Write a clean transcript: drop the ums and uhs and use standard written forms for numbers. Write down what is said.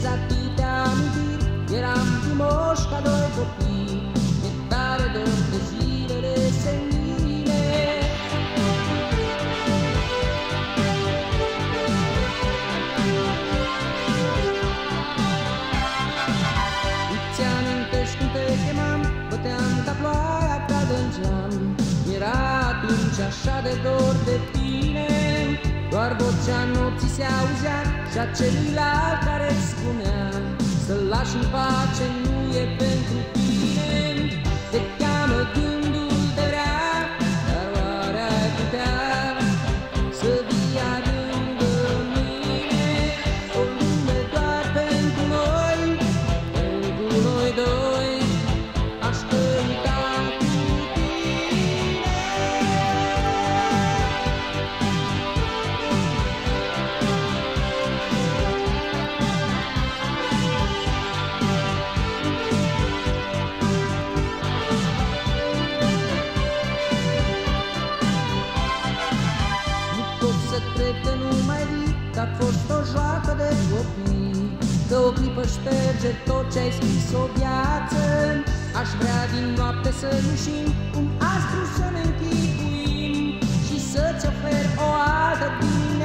păstrez atâtea amintiri. Eram frumoși ca doi copii, mi-e tare dor de zilele senine. Îți amintești cum te chemam, băteam ca ploaia cadă în geam. Era atunci așa de dor de tine, doar vocea nopții se auzea și a celuilalt care îți spunea să-l lași în pace, nu e pentru tine. Te cheamă gândul de rea, dar oare ai putea să vii lângă mine? O lume doar pentru noi doi, aș cânta cu tine. Să cred că nu mai vii, că a fost o joacă de copii, că o clipă șterge tot ce-ai scris o viață. Aș vrea din noapte să ieșim, un astru să ne închipuim și să-ți ofer o altă dimineață.